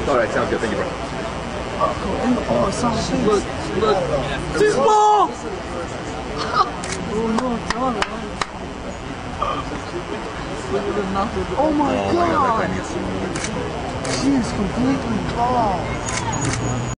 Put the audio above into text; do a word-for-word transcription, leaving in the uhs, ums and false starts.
All right, sounds good. Thank you, bro. Oh, sounds good. Look, look. This ball! Oh my Oh god! my god, that guy needs some. She is completely gone.